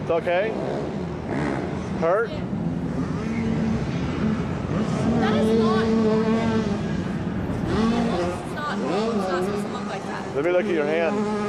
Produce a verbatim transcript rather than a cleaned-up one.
It's okay? Hurt? That is not normal. It's not normal. It's not supposed to look like that. Let me look at your hand.